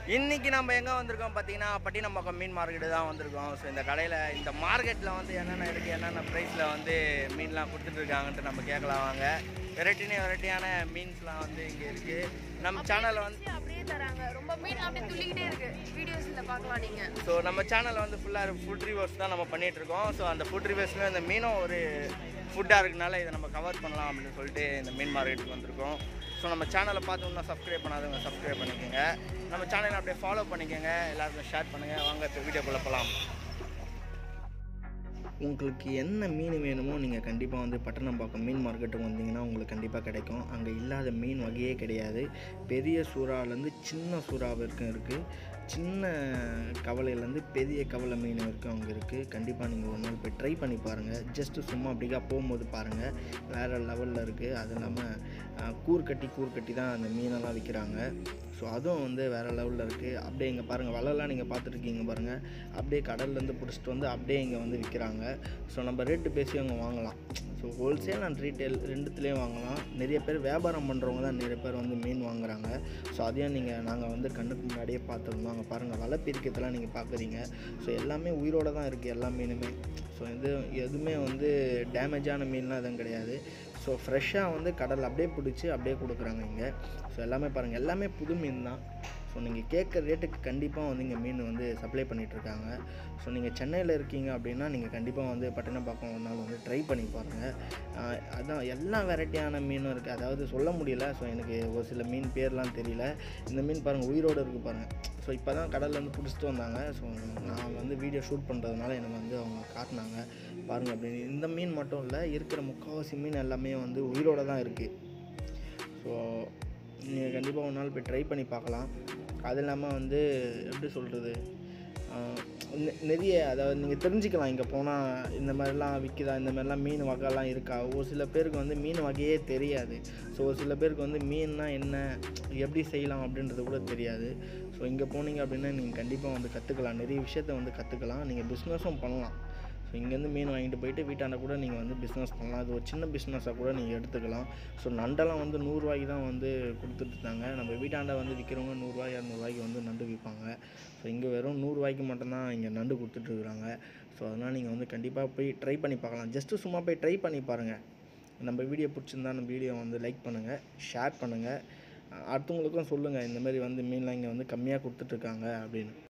இன்றைக்கி நம்ம எங்கே வந்திருக்கோம் பார்த்தீங்கன்னா பட்டினப்பாக்கம் மீன் மார்க்கெட்டு தான் வந்திருக்கோம். ஸோ இந்த கடையில் இந்த மார்க்கெட்டில் வந்து என்னென்ன இருக்குது, என்னென்ன ப்ரைஸில் வந்து மீன்லாம் கொடுத்துட்ருக்காங்கன்ட்டு நம்ம கேட்கலாம் வாங்க. வெரைட்டியான மீன்ஸ்லாம் வந்து இங்கே இருக்குது. நம்ம சேனலில் வந்து அப்படியே தராங்க. ரொம்ப மீன் அப்படியே துள்ளிக்கிட்டே இருக்குது. வீடியோஸில் பார்க்கலாம் நீங்கள். ஸோ நம்ம சேனலில் வந்து ஃபுல்லாக ஃபுட் ரிவ்யூஸ் தான் நம்ம பண்ணிகிட்ருக்கோம். ஸோ அந்த ஃபுட் ரிவ்யூஸில் இந்த மீனும் ஒரு ஃபுட்டாக இருக்கனால இதை நம்ம கவர் பண்ணலாம் அப்படின்னு சொல்லிட்டு இந்த மீன் மார்க்கெட்டுக்கு வந்திருக்கோம். ஸோ நம்ம சேனலை பார்த்து இன்னும் சப்ஸ்கிரைப் பண்ணாதவங்க சப்ஸ்கிரைப் பண்ணிக்கோங்க. நம்ம சேனலை அப்படியே ஃபாலோ பண்ணிக்கோங்க. எல்லாருக்கும் ஷேர் பண்ணுங்கள். வாங்க இப்போ வீடியோக்குள்ளே போகலாம். உங்களுக்கு என்ன மீன் வேணுமோ நீங்கள் கண்டிப்பாக வந்து பட்டினப்பாக்கம் மீன் மார்க்கெட்டுக்கு வந்தீங்கன்னா உங்களுக்கு கண்டிப்பாக கிடைக்கும். அங்கே இல்லாத மீன் வகையே கிடையாது. பெரிய சூறாலேருந்து சின்ன சூறா வரைக்கும் இருக்குது. சின்ன கவலையிலேருந்து பெரிய கவலை மீன் வரைக்கும் அங்கே இருக்குது. கண்டிப்பாக நீங்கள் ஒரு நாள் போய் ட்ரை பண்ணி பாருங்கள். ஜஸ்ட்டு சும்மா அப்படிக்கா போகும்போது பாருங்கள், வேறு லெவலில் இருக்குது. அது இல்லாமல் கூர் கட்டி தான் அந்த மீனெல்லாம் விற்கிறாங்க. ஸோ அதுவும் வந்து வேறு லெவலில் இருக்குது. அப்படியே இங்கே பாருங்கள், வலைலாம் நீங்கள் பார்த்துட்ருக்கீங்க பாருங்கள். அப்படியே கடல்லேருந்து பிடிச்சிட்டு வந்து அப்படியே இங்கே வந்து விற்கிறாங்க. ஸோ நம்ம ரேட்டு பேசி அவங்க வாங்கலாம். ஸோ ஹோல்சேல் அண்ட் ரீட்டெயில் ரெண்டுத்துலேயும் வாங்கலாம். நிறைய பேர் வியாபாரம் பண்ணுறவங்க தான் நிறைய பேர் வந்து மீன் வாங்குறாங்க. ஸோ அதையும் நாங்கள் வந்து கண்ணுக்கு முன்னாடியே பார்த்துருந்தோம். அங்கே பாருங்கள், வலை பிரிக்கிறதுலாம் நீங்கள் பார்க்குறீங்க. ஸோ எல்லாமே உயிரோடு தான் இருக்குது எல்லா மீனுமே. ஸோ எதுவுமே வந்து டேமேஜான மீன்லாம் எதுவும் கிடையாது. ஸோ ஃப்ரெஷ்ஷாக வந்து கடல் அப்படியே பிடிச்சி அப்படியே கொடுக்குறாங்க இங்கே. ஸோ எல்லாமே பாருங்கள், எல்லாமே புது மீன் தான். ஸோ நீங்கள் கேட்குற ரேட்டுக்கு கண்டிப்பாக வந்து இங்கே மீன் வந்து சப்ளை பண்ணிகிட்ருக்காங்க. ஸோ நீங்கள் சென்னையில் இருக்கீங்க அப்படின்னா நீங்கள் கண்டிப்பாக வந்து பட்டினப்பாக்கம் ஒரு நாள் வந்து ட்ரை பண்ணி பாருங்கள். அதான் எல்லா வெரைட்டியான மீனும் இருக்குது. அதாவது சொல்ல முடியல. ஸோ எனக்கு ஒரு சில மீன் பேர்லாம் தெரியல. இந்த மீன் பாருங்கள், உயிரோடு இருக்குது பாருங்கள். ஸோ இப்போ தான் கடல்லேருந்து பிடிச்சிட்டு வந்தாங்க. ஸோ நான் வந்து வீடியோ ஷூட் பண்ணுறதுனால எனக்கு வந்து அவங்க காட்டினாங்க பாருங்கள் அப்படின்னு. இந்த மீன் மட்டும் இல்லை, இருக்கிற முக்கால்வாசி மீன் எல்லாமே வந்து உயிரோடு தான் இருக்குது. ஸோ நீங்கள் கண்டிப்பாக ஒரு நாள் போய் ட்ரை பண்ணி பார்க்கலாம். அது இல்லாமல் வந்து எப்படி சொல்கிறது, நிறைய அதாவது நீங்கள் தெரிஞ்சுக்கலாம். இங்கே போனால் இந்த மாதிரிலாம் விற்கிதா, இந்த மாதிரிலாம் மீன் வகைலாம் இருக்கா. ஒரு சில பேருக்கு வந்து மீன் வகையே தெரியாது. ஸோ ஒரு சில பேருக்கு வந்து மீன்னா என்ன, எப்படி செய்யலாம் அப்படின்றது கூட தெரியாது. ஸோ இங்கே போனீங்க அப்படின்னா நீங்கள் கண்டிப்பாக வந்து கற்றுக்கலாம். நிறைய விஷயத்த வந்து கற்றுக்கலாம். நீங்கள் பிஸ்னஸும் பண்ணலாம். ஸோ இங்கேருந்து மீன் வாங்கிட்டு போயிட்டு வீட்டாண்ட கூட நீங்கள் வந்து பிஸ்னஸ் பண்ணலாம். அது ஒரு சின்ன பிஸ்னஸாக கூட நீங்கள் எடுத்துக்கலாம். ஸோ நண்டெல்லாம் வந்து 100 ரூபாய்க்கு தான் வந்து கொடுத்துட்ருந்தாங்க. நம்ம வீட்டாண்ட வந்து விற்கிறவங்க 100 ரூபாய் 200 ரூபாய்க்கு வந்து நண்டு விற்பாங்க. ஸோ இங்கே வெறும் 100 ரூபாய்க்கு மட்டும்தான் இங்கே நண்டு கொடுத்துட்ருக்குறாங்க. ஸோ அதனால் நீங்கள் வந்து கண்டிப்பாக போய் ட்ரை பண்ணி பார்க்கலாம். ஜஸ்ட்டு சும்மா போய் ட்ரை பண்ணி பாருங்கள். நம்ம வீடியோ பிடிச்சிருந்தா நம்ம வீடியோ வந்து லைக் பண்ணுங்கள், ஷேர் பண்ணுங்கள். அடுத்தவங்களுக்கும் சொல்லுங்கள், இந்தமாரி வந்து மீன்லாம் இங்கே வந்து கம்மியாக கொடுத்துட்ருக்காங்க அப்படின்னு.